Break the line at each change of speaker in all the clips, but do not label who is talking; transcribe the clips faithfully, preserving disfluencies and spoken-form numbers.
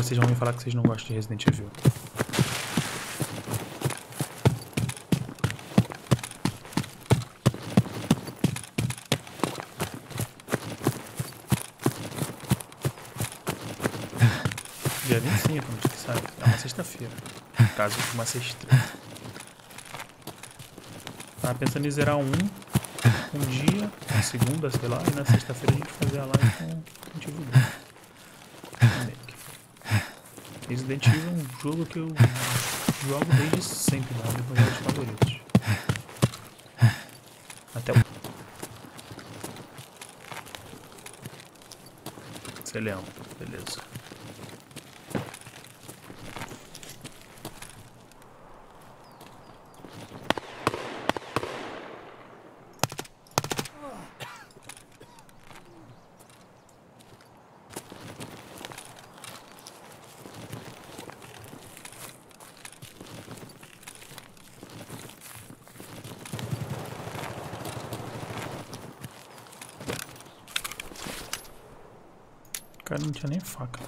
vocês vão me falar que vocês não gostam de Resident Evil. Dia vinte e cinco, como você sabe. É uma sexta-feira. No caso de uma sexta. Tava pensando em zerar um, um dia, na segunda, sei lá, e na sexta-feira a gente fazer a live com Resident Evil dois. Resident Evil é um jogo que eu jogo desde sempre, né? É um dos meus jogos favoritos. Até o... Você é leão, beleza. O cara não tinha nem faca.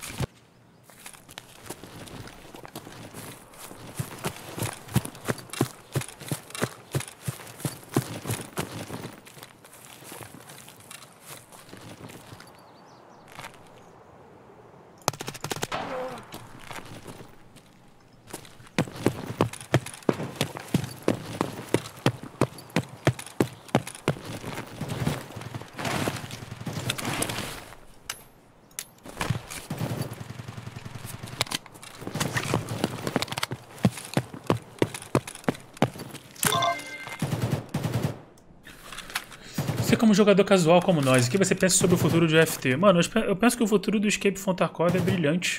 Você como jogador casual como nós, o que você pensa sobre o futuro de U F T? Mano, eu penso que o futuro do Escape from Tarkov é brilhante.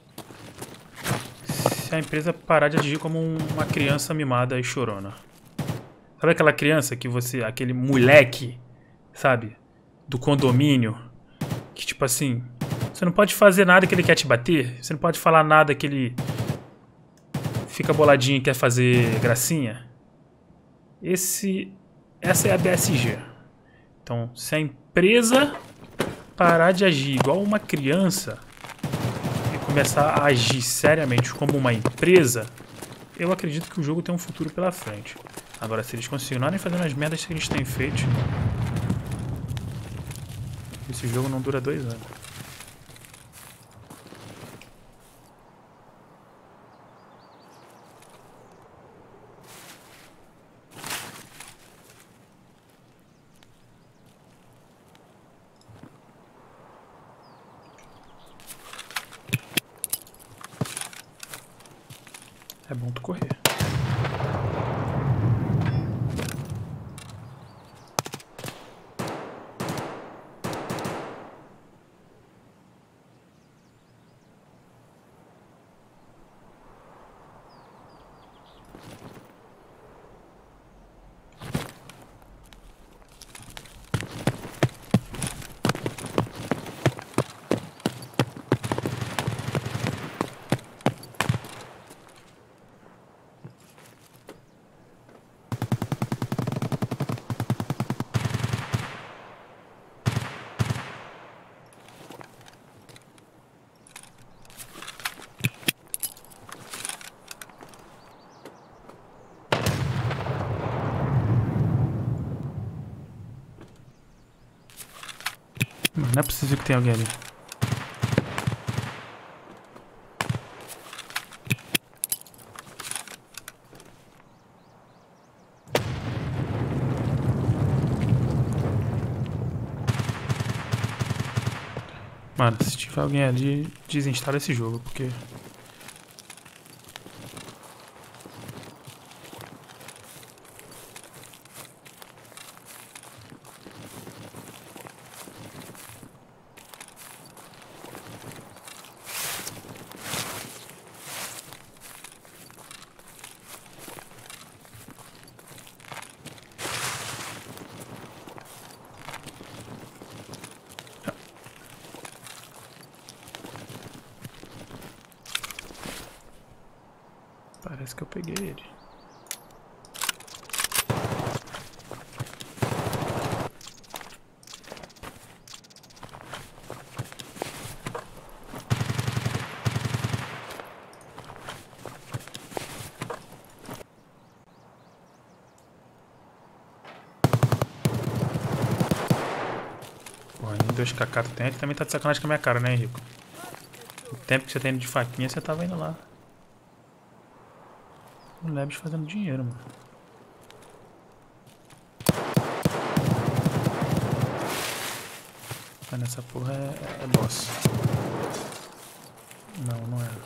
Se a empresa parar de agir como uma criança mimada e chorona. Sabe aquela criança que você... Aquele moleque, sabe? Do condomínio. Que tipo assim... Você não pode fazer nada que ele quer te bater. Você não pode falar nada que ele... Fica boladinho e quer fazer gracinha. Esse... Essa é a B S G. Então, se a empresa parar de agir igual uma criança e começar a agir seriamente como uma empresa, eu acredito que o jogo tem um futuro pela frente. Agora, se eles continuarem fazendo as merdas que eles têm feito, esse jogo não dura dois anos. É bom tu correr. Não é possível que tenha alguém ali. Mano, se tiver alguém ali, desinstala esse jogo, porque... Parece que eu peguei ele. dois K K tu tem, tu também tá de sacanagem com a minha cara, né, Henrico? O tempo que você tá indo de faquinha, você tava indo lá. O Lebes fazendo dinheiro, mano. Mas nessa porra é, é boss. Não, não é.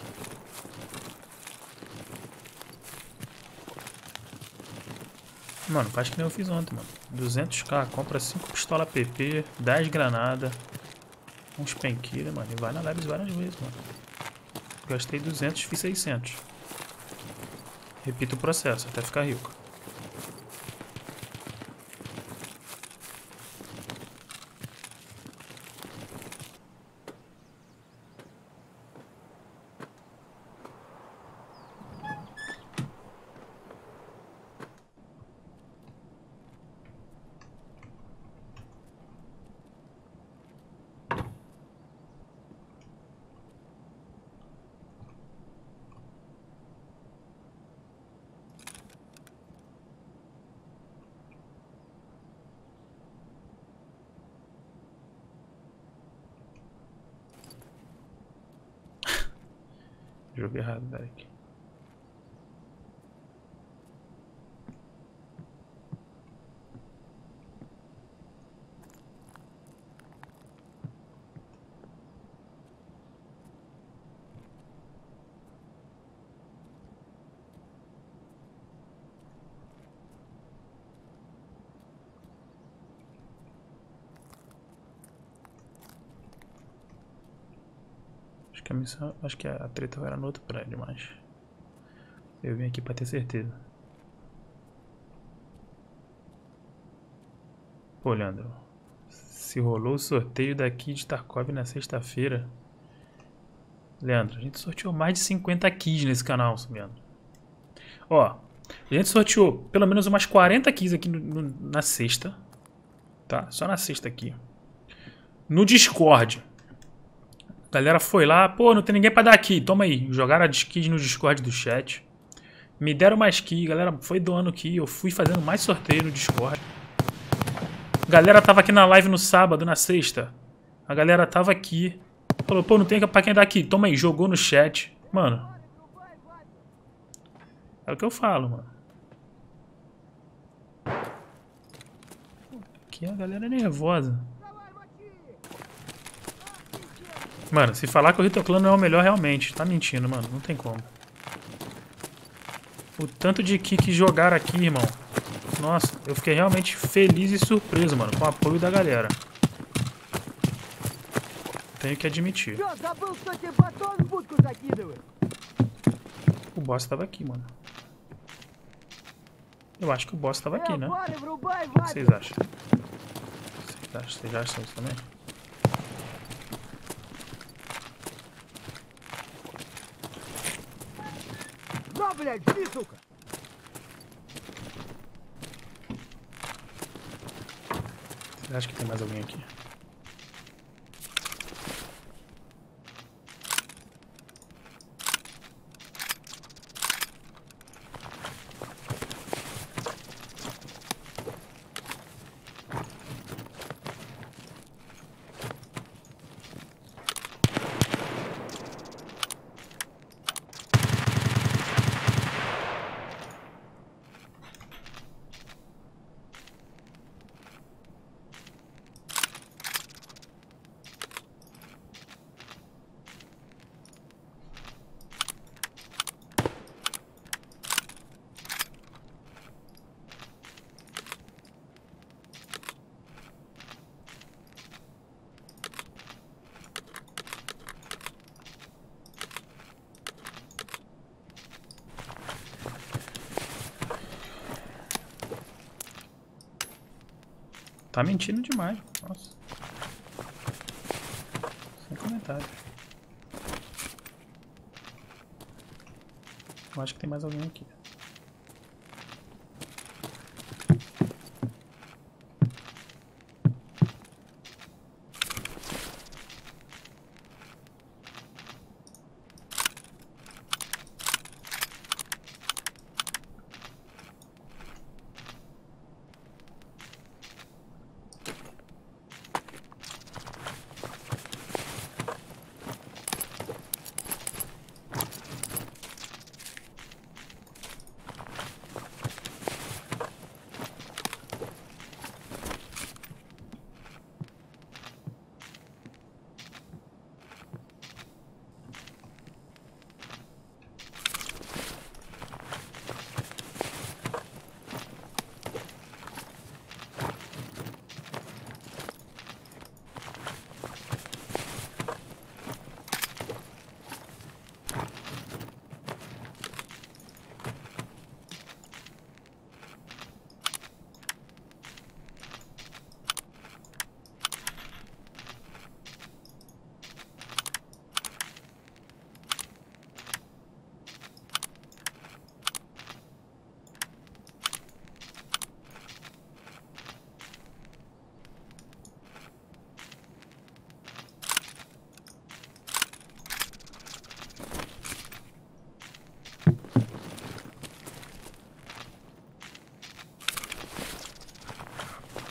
Mano, faz que nem eu fiz ontem, mano. duzentos k, compra cinco pistolas P P, dez granadas, uns penquilhos, mano. E vai na Lebes várias vezes, mano. Gastei duzentos, fiz seiscentos. Repito o processo, até ficar rico. Jogo errado, Derek. Acho que a missão. Acho que a treta era no outro prédio, mas. Eu vim aqui pra ter certeza. Pô, Leandro. Se rolou o sorteio daqui de Tarkov na sexta-feira. Leandro, a gente sorteou mais de cinquenta keys nesse canal, Leandro. Ó, a gente sorteou pelo menos umas quarenta keys aqui no, no, na sexta. Tá? Só na sexta aqui. No Discord. A galera foi lá, pô, não tem ninguém pra dar aqui. Toma aí. Jogaram as keys no Discord do chat. Me deram mais keys, galera foi doando aqui. Eu fui fazendo mais sorteio no Discord. A galera tava aqui na live no sábado, na sexta. A galera tava aqui. Falou, pô, não tem pra quem dar aqui. Toma aí, jogou no chat. Mano. É o que eu falo, mano. Aqui a galera é nervosa. Mano, se falar que o Ritoclan não é o melhor, realmente. Tá mentindo, mano. Não tem como. O tanto de ki que jogaram aqui, irmão. Nossa, eu fiquei realmente feliz e surpreso, mano. Com o apoio da galera. Tenho que admitir. O boss tava aqui, mano. Eu acho que o boss tava aqui, né? O que vocês acham? Vocês acham, vocês acham isso também? Vocês acham que tem mais alguém aqui? Tá mentindo demais. Nossa. Sem comentário. Eu acho que tem mais alguém aqui.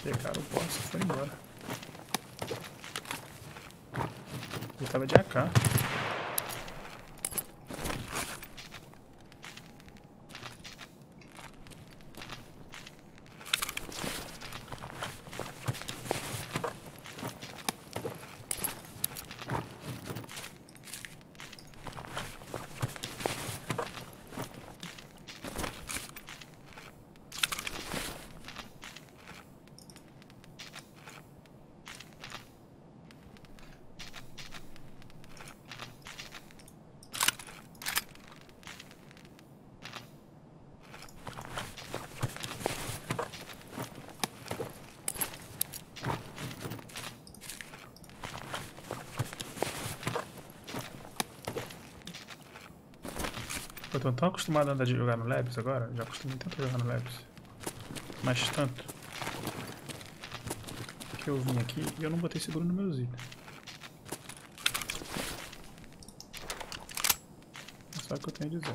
Pegaram o boss e foi embora. Ele tava de A K. Eu tô tão acostumado a andar de jogar no Labs agora, já acostumei tanto a jogar no Labs, mas tanto, que eu vim aqui e eu não botei seguro no meus itens. É só o que eu tenho a dizer.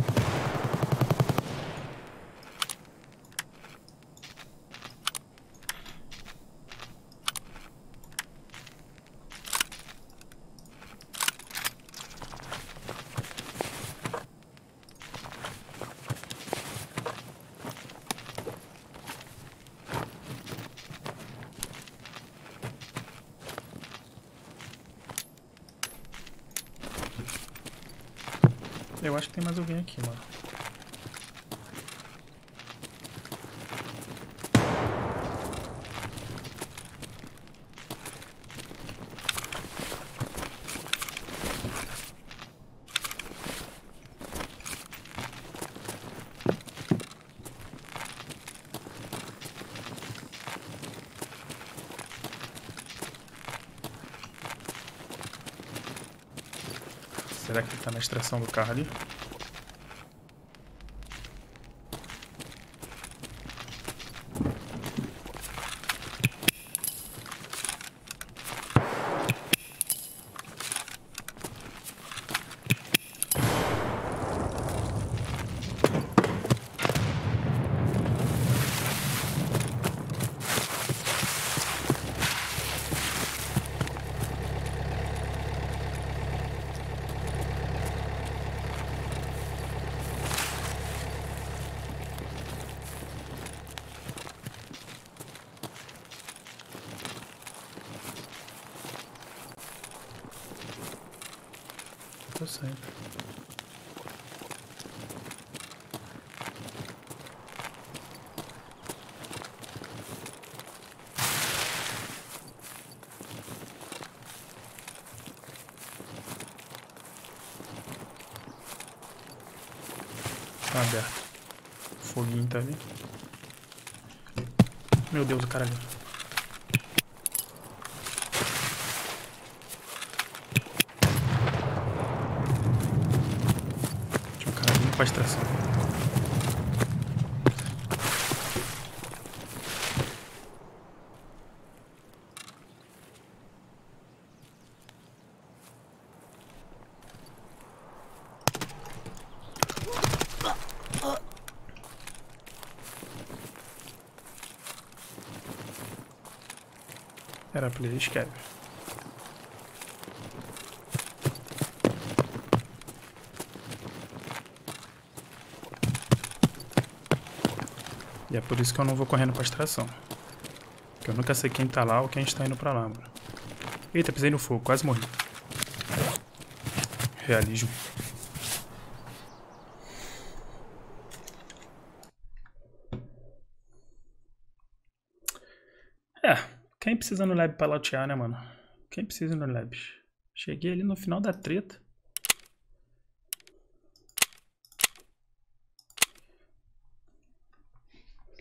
Eu acho que tem mais alguém aqui, mano. Será que ele tá na extração do carro ali? Tô saindo. Tá aberto. O foguinho tá ali. Meu Deus, o cara ali. Tinha um cara vindo pra extração. Era player escreve. E é por isso que eu não vou correndo pra extração. Porque eu nunca sei quem tá lá ou quem está indo pra lá, mano. Eita, pisei no fogo, quase morri. Realismo. É, quem precisa no lab pra lautear, né, mano? Quem precisa no lab? Cheguei ali no final da treta.